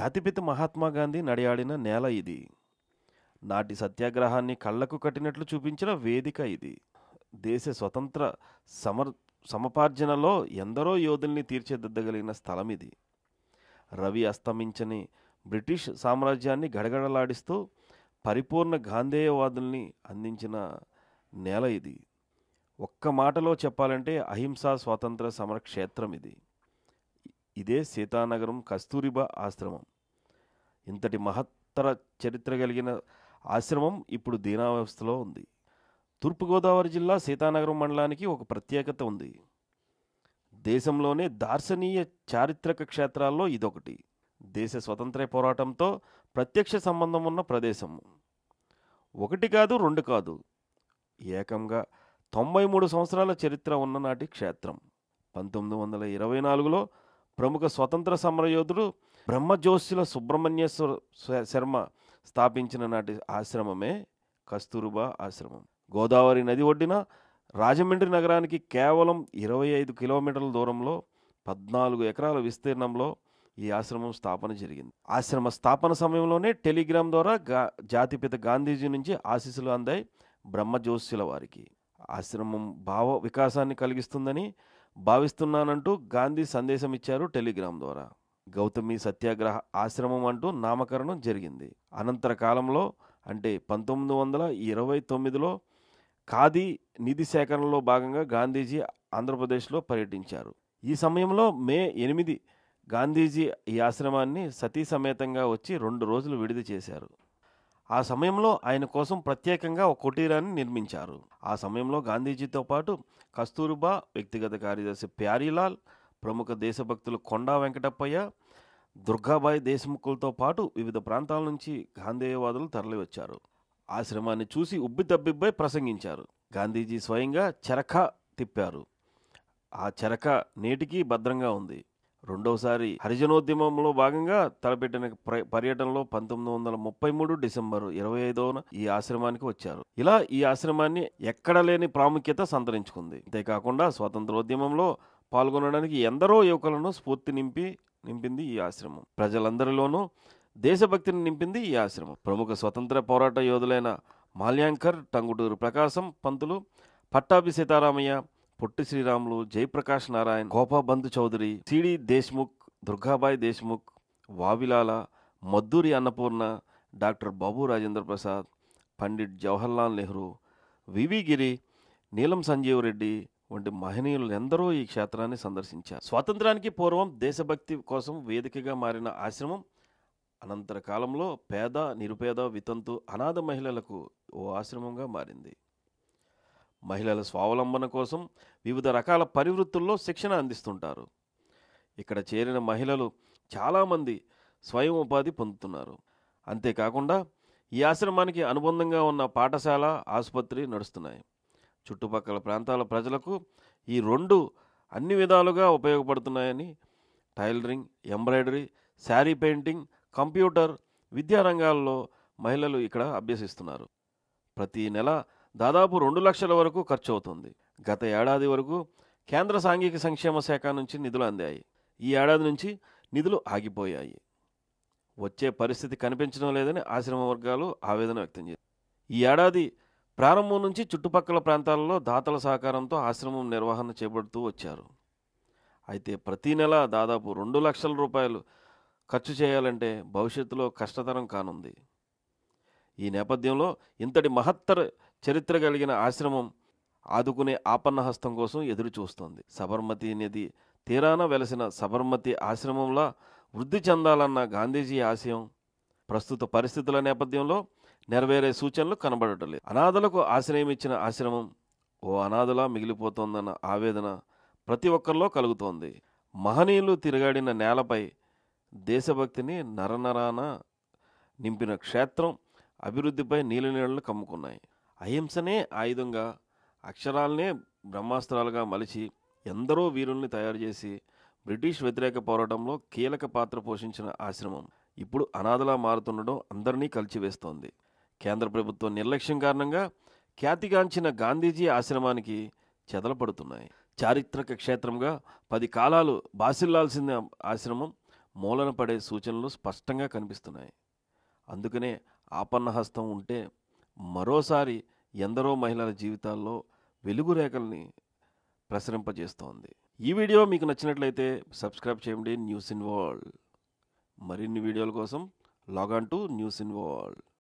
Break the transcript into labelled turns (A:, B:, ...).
A: జాతిపిత మహాత్మా గాంధీ నడియాడిన నేల ఇది. నాటి సత్యాగ్రహాన్ని కళ్ళకు కట్టినట్లు చూపించిన వేదిక ఇది. దేశ స్వతంత్ర సమర్ సమపార్జనలో ఎందరో యోధుల్ని తీర్చిదిద్దగలిగిన స్థలం ఇది. రవి అస్తమించని బ్రిటిష్ సామ్రాజ్యాన్ని గడగడలాడిస్తూ పరిపూర్ణ గాంధేయవాదుల్ని అందించిన నేల ఇది. ఒక్క మాటలో చెప్పాలంటే అహింసా స్వాతంత్ర సమర క్షేత్రం ఇది. ఇదే సీతానగరం కస్తూరిబా ఆశ్రమం. ఇంతటి మహత్తర చరిత్ర కలిగిన ఆశ్రమం ఇప్పుడు దీనావస్థలో ఉంది. తూర్పుగోదావరి జిల్లా సీతానగరం మండలానికి ఒక ప్రత్యేకత ఉంది. దేశంలోనే దార్శనీయ చారిత్రక క్షేత్రాల్లో ఇదొకటి. దేశ స్వతంత్ర పోరాటంతో ప్రత్యక్ష సంబంధం ఉన్న ప్రదేశం. ఒకటి కాదు, రెండు కాదు, ఏకంగా 93 సంవత్సరాల చరిత్ర ఉన్న నాటి క్షేత్రం. 1924లో ప్రముఖ స్వతంత్ర సమరయోధుడు బ్రహ్మజోషుల సుబ్రహ్మణ్యేశ్వర శర్మ స్థాపించిన నాటి ఆశ్రమమే కస్తూరిబా ఆశ్రమం. గోదావరి నది ఒడ్డిన రాజమండ్రి నగరానికి కేవలం 25 కిలోమీటర్ల దూరంలో 14 ఎకరాల విస్తీర్ణంలో ఈ ఆశ్రమం స్థాపన జరిగింది. ఆశ్రమ స్థాపన సమయంలోనే టెలిగ్రామ్ ద్వారా జాతిపిత గాంధీజీ నుంచి ఆశీస్సులు అందాయి బ్రహ్మజోషుల వారికి. ఆశ్రమం భావ వికాసాన్ని కలిగిస్తుందని భావిస్తున్నానంటూ గాంధీ సందేశం ఇచ్చారు టెలిగ్రామ్ ద్వారా. గౌతమి సత్యాగ్రహ ఆశ్రమం అంటూ నామకరణం జరిగింది. అనంతర కాలంలో అంటే 1929లో ఖాదీ నిధి సేకరణలో భాగంగా గాంధీజీ ఆంధ్రప్రదేశ్లో పర్యటించారు. ఈ సమయంలో మే 8 గాంధీజీ ఈ ఆశ్రమాన్ని సతీ సమేతంగా వచ్చి 2 రోజులు విడిది చేశారు. ఆ సమయంలో ఆయన కోసం ప్రత్యేకంగా ఒక కుటీరాన్ని నిర్మించారు. ఆ సమయంలో గాంధీజీతో పాటు కస్తూరిబా, వ్యక్తిగత కార్యదర్శి ప్యారీలాల్, ప్రముఖ దేశభక్తులు కొండా వెంకటప్పయ్య, దుర్గాబాయి దేశ్ముఖులతో పాటు వివిధ ప్రాంతాల నుంచి గాంధేయవాదులు తరలివచ్చారు. ఆశ్రమాన్ని చూసి ఉబ్బితబ్బిబ్బై ప్రసంగించారు. గాంధీజీ స్వయంగా చరఖా తిప్పారు. ఆ చరఖా నేటికీ భద్రంగా ఉంది. రెండోసారి హరిజనోద్యమంలో భాగంగా తలపెట్టిన పర్యటనలో 1933 డిసెంబర్ 25న ఈ ఆశ్రమానికి వచ్చారు. ఇలా ఈ ఆశ్రమాన్ని ఎక్కడ లేని ప్రాముఖ్యత సంతరించుకుంది. అంతేకాకుండా స్వాతంత్రోద్యమంలో పాల్గొనడానికి ఎందరో యువకులను స్ఫూర్తి నింపింది ఈ ఆశ్రమం. ప్రజలందరిలోనూ దేశభక్తిని నింపింది ఈ ఆశ్రమం. ప్రముఖ స్వతంత్ర పోరాట యోధులైన మాల్యాంకర్, టంగుటూరి ప్రకాశం పంతులు, పట్టాభి సీతారామయ్య, పొట్టి శ్రీరాములు, జయప్రకాష్ నారాయణ్, గోపాబంధు చౌదరి, సిడి దేశ్ముఖ్, దుర్గాబాయి దేశ్ముఖ్, వావిలాల, మద్దూరి అన్నపూర్ణ, డాక్టర్ బాబు రాజేంద్ర ప్రసాద్, పండిట్ జవహర్లాల్ నెహ్రూ, వివి గిరి, నీలం సంజీవ్ రెడ్డి వంటి మహనీయులు ఎందరో ఈ క్షేత్రాన్ని సందర్శించారు. స్వాతంత్రానికి పూర్వం దేశభక్తి కోసం వేదికగా మారిన ఆశ్రమం అనంతర కాలంలో పేద, నిరుపేద, వితంతు, అనాథ మహిళలకు ఓ ఆశ్రమంగా మారింది. మహిళల స్వావలంబన కోసం వివిధ రకాల పరివృత్తుల్లో శిక్షణ అందిస్తుంటారు. ఇక్కడ చేరిన మహిళలు చాలామంది స్వయం ఉపాధి పొందుతున్నారు. అంతేకాకుండా ఈ ఆశ్రమానికి అనుబంధంగా ఉన్న పాఠశాల, ఆసుపత్రి నడుస్తున్నాయి. చుట్టుపక్కల ప్రాంతాల ప్రజలకు ఈ 2 అన్ని విధాలుగా ఉపయోగపడుతున్నాయని tailoring, embroidery, sari painting, computer, విద్యారంగాల్లో మహిళలు ఇక్కడ అభ్యసిస్తున్నారు. ప్రతి నెల దాదాపు 2 లక్షల వరకు ఖర్చు అవుతుంది. గత ఏడాది వరకు కేంద్ర సాంఘిక సంక్షేమ శాఖ నుంచి నిధులు అందాయి. ఈ ఏడాది నుంచి నిధులు ఆగిపోయాయి. వచ్చే పరిస్థితి కనిపించడం లేదని ఆశ్రమ వర్గాలు ఆవేదన వ్యక్తం చేశారు. ఈ ఏడాది ప్రారంభం నుంచి చుట్టుపక్కల ప్రాంతాలలో దాతల సహకారంతో ఆశ్రమం నిర్వహణ చేపడుతూ వచ్చారు. అయితే ప్రతి నెల దాదాపు 2 లక్షల రూపాయలు ఖర్చు చేయాలంటే భవిష్యత్తులో కష్టతరం కానుంది. ఈ నేపథ్యంలో ఇంతటి మహత్తర చరిత్ర కలిగిన ఆశ్రమం ఆదుకునే ఆపన్న హస్తం కోసం ఎదురు చూస్తోంది. సబర్మతి నది తీరాన వెలసిన సబర్మతి ఆశ్రమంలా వృద్ధి చెందాలన్న గాంధీజీ ఆశయం ప్రస్తుత పరిస్థితుల నేపథ్యంలో నెరవేరే సూచనలు కనబడటం లేదు. అనాథలకు ఆశ్రయం ఇచ్చిన ఆశ్రమం ఓ అనాథలా మిగిలిపోతోందన్న ఆవేదన ప్రతి ఒక్కరిలో కలుగుతోంది. మహనీయులు తిరగాడిన నేలపై దేశభక్తిని నరనరాన నింపిన క్షేత్రం అభివృద్ధిపై నీళ్ళను కమ్ముకున్నాయి. అహింసనే ఆయుధంగా, అక్షరాలనే బ్రహ్మాస్త్రాలుగా మలిచి ఎందరో వీరుల్ని తయారు చేసి బ్రిటిష్ వ్యతిరేక పోరాటంలో కీలక పాత్ర పోషించిన ఆశ్రమం ఇప్పుడు అనాథలా మారుతుండడం అందరినీ కలిచివేస్తోంది. కేంద్ర ప్రభుత్వం నిర్లక్ష్యం కారణంగా ఖ్యాతిగాంచిన గాంధీజీ ఆశ్రమానికి చెదలపడుతున్నాయి. చారిత్రక క్షేత్రంగా 10 కాలాలు బాసిల్లాల్సిన ఆశ్రమం మూలన పడే సూచనలు స్పష్టంగా కనిపిస్తున్నాయి. అందుకనే ఆపన్న హస్తం ఉంటే మరోసారి ఎందరో మహిళల జీవితాల్లో వెలుగు రేఖల్ని ప్రసరింపజేస్తోంది. ఈ వీడియో మీకు నచ్చినట్లయితే సబ్స్క్రైబ్ చేయండి న్యూస్ ఇన్ వరల్డ్. మరిన్ని వీడియోల కోసం log on to news in world.